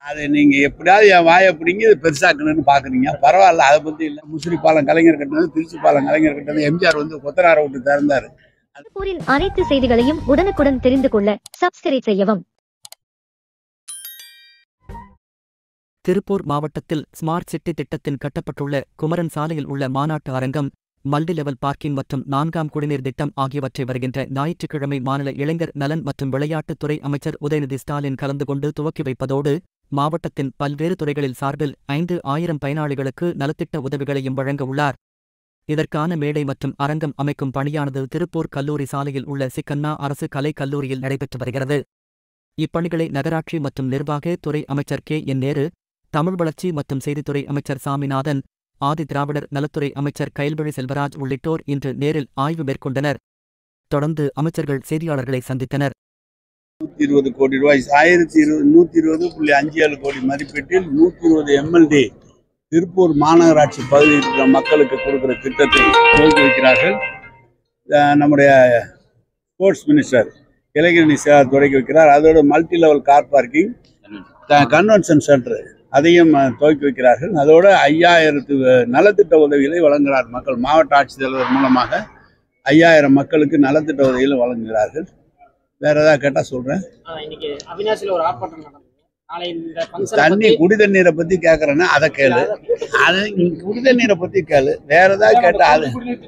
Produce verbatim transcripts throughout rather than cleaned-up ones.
அது நீங்க எப்படியாவது என் வாயை பிடிங்கி இது பெருசாக்கணும்னு பாக்குறீங்க. பரவாயில்ல, அதை பத்தி இல்ல. முசிறி பாலம் கலைஞர் கட்டினது, திருச்சி பாலம் கலைஞர் கட்டினது, எம்ஜிஆர் வந்து கொத்தனாரை விட்டு திறந்தாரு. திருப்பூரின் அனைத்து செய்திகளையும் உடனுக்குடன் தெரிந்து கொள்ள சப்ஸ்கிரைப் செய்யவும். திருப்பூர் மாவட்டத்தில் ஸ்மார்ட் சிட்டி திட்டத்தில் கட்டப்பட்டுள்ள குமரன் சாலையில் உள்ள மாநாட்டு அரங்கம், மல்டி லெவல் பார்க்கிங் மற்றும் நான்காம் குடிநீர் திட்டம் ஆகியவற்றை வருகின்ற ஞாயிற்றுக்கிழமை மாநில இளைஞர் நலன் மற்றும் விளையாட்டுத்துறை அமைச்சர் உதயநிதி ஸ்டாலின் கலந்து கொண்டு துவக்கி வைப்பதோடு, மாவட்டத்தின் பல்வேறு துறைகளில் சார்பில் ஐந்து ஆயிரம் பயனாளிகளுக்கு நலத்திட்ட உதவிகளையும் வழங்க உள்ளார். இதற்கான மேடை மற்றும் அரங்கம் அமைக்கும் பணியானது திருப்பூர் கல்லூரி சாலையில் உள்ள சிக்கண்ணா அரசு கலை கல்லூரியில் நடைபெற்று வருகிறது. இப்பணிகளை நகராட்சி மற்றும் நிர்வாக துறை அமைச்சர் கே என் நேரு, தமிழ் வளர்ச்சி மற்றும் செய்தித்துறை அமைச்சர் சாமிநாதன், ஆதி திராவிடர் நலத்துறை அமைச்சர் கயல்விழி செல்வராஜ் உள்ளிட்டோர் இன்று நேரில் ஆய்வு மேற்கொண்டனர். தொடர்ந்து அமைச்சர்கள் செய்தியாளர்களை சந்தித்தனர். நூத்தி இருபது கோடி ரூபாய் ஆயிரத்தி இருபது நூத்தி இருபது புள்ளி அஞ்சு ஏழு கோடி மதிப்பீட்டில் நூத்தி இருபது எம்எல்டி திருப்பூர் மாநகராட்சி பகுதியில் இருக்கிற மக்களுக்கு கொடுக்கிற திட்டத்தை துவக்கி வைக்கிறார்கள். நம்முடைய ஸ்போர்ட்ஸ் மினிஸ்டர் இளைஞரணி சேவை தொடங்கி வைக்கிறார். அதோட multi level car parking, convention centre அதையும் துவக்கி வைக்கிறார்கள். அதோட ஐயாயிரத்து நலத்திட்ட உதவிகளை வழங்குகிறார். மக்கள் மாவட்ட ஆட்சித்தலைவர் மூலமாக ஐயாயிரம் மக்களுக்கு நலத்திட்ட உதவிகளை வழங்குகிறார்கள். வேற ஏதாவது கேட்டா சொல்றேன். தண்ணி குடி தண்ணீரை பத்தி கேக்குறேன்னா அதை கேளு. அது குடி தண்ணீரை பத்தி கேளு. வேற ஏதாவது கேட்டா அது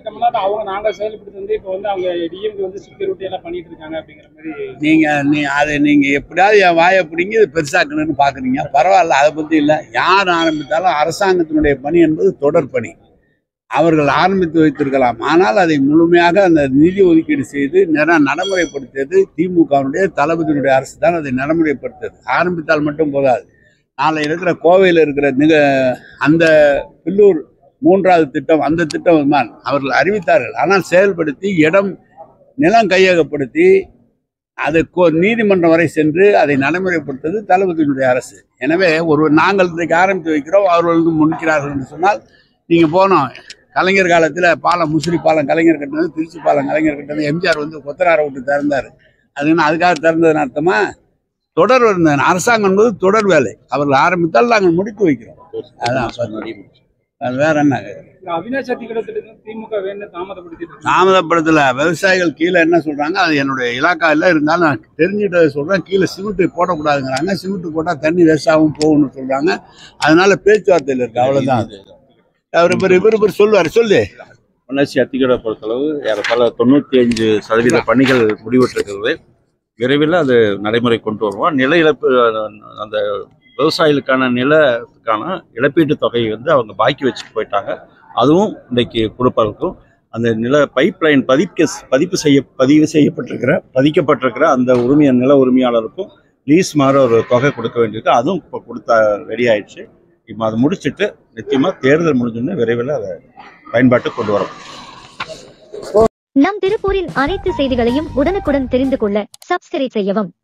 நீங்க நீ அதை நீங்க எப்படியாவது என் வாயை பிடிங்கி இது பெருசாக்கணும்னு பாக்குறீங்க. பரவாயில்ல, அதை பத்தி இல்ல. யார் ஆரம்பித்தாலும் அரசாங்கத்தினுடைய பணி என்பது தொடர் பணி. அவர்கள் ஆரம்பித்து வைத்திருக்கலாம். ஆனால் அதை முழுமையாக அந்த நிதி ஒதுக்கீடு செய்து நடைமுறைப்படுத்தியது திமுகவினுடைய தளபதியினுடைய அரசு தான். அதை நடைமுறைப்படுத்தது. ஆரம்பித்தால் மட்டும் போதாது. நாளை இருக்கிற கோவையில் இருக்கிற நிக அந்த பில்லூர் மூன்றாவது திட்டம், அந்த திட்டம் தான் அவர்கள் அறிவித்தார்கள். ஆனால் செயல்படுத்தி இடம் நிலம் கையகப்படுத்தி அதை நீதிமன்றம் வரை சென்று அதை நடைமுறைப்படுத்தது தளபதியினுடைய அரசு. எனவே ஒரு நாங்கள் இன்றைக்கு ஆரம்பித்து வைக்கிறோம், அவர்கள் வந்து முடிக்கிறார்கள் என்று சொன்னால் நீங்க போனோம். கலைஞர் காலத்தில் பாலம், முசிறி பாலம் கலைஞர் கட்டினது, திருச்சி பாலம் கலைஞர் கட்டினது, எம்ஜிஆர் வந்து கொத்தனாரை விட்டு திறந்தாரு. அதுன்னு அதுக்காக திறந்ததுன்னு அர்த்தமா? தொடர் இருந்தது. அரசாங்கம் என்பது தொடர் வேலை. அவர்கள் ஆரம்பித்தால் நாங்கள் முடித்து வைக்கிறோம். அதான் வேற என்ன. தாமதப்படுத்தல. விவசாயிகள் கீழே என்ன சொல்றாங்க, அது என்னுடைய இலாக்காவில் இருந்தாலும் நான் தெரிஞ்சுட்டதை சொல்றேன். கீழே சிமெண்ட் போடக்கூடாதுங்கிறாங்க. சிமெண்ட் போட்டா தண்ணி வேஸ்டாகவும் போகும்னு சொல்றாங்க. அதனால பேச்சுவார்த்தையில் இருக்கு. அவ்வளவுதான். அவர் இவர் சொல்லுவார். சொல்லு. பொள்ளாச்சி அத்திக்கடை பொறுத்தளவு ஏறத்தாழ தொண்ணூற்றி அஞ்சு சதவீத பணிகள் முடிவுற்றிருக்கிறது. விரைவில் அது நடைமுறை கொண்டு வருவோம். நில இழப்பு, அந்த விவசாயிகளுக்கான நிலத்துக்கான இழப்பீட்டு தொகையை வந்து அவங்க பாக்கி வச்சுட்டு போயிட்டாங்க. அதுவும் இன்றைக்கு கொடுப்பதற்கும், அந்த நில பைப் லைன் பதிக்க பதிப்பு செய்ய பதிவு செய்யப்பட்டிருக்கிற பதிக்கப்பட்டிருக்கிற அந்த உரிமைய நில உரிமையாளருக்கும் லீஸ் மாதிரி ஒரு தொகை கொடுக்க வேண்டியிருக்கு. அதுவும் இப்போ கொடுத்தா ரெடி ஆயிடுச்சு. இப்போ அதை முடிச்சுட்டு நிச்சயமாக தேர்தல் முடிஞ்சோன்னு விரைவில் அதை பயன்பாட்டுக்கு கொண்டு வரோம். நம் திருப்பூரின் அனைத்து செய்திகளையும் உடனுக்குடன் தெரிந்து கொள்ள சப்ஸ்கிரைப் செய்யவும்.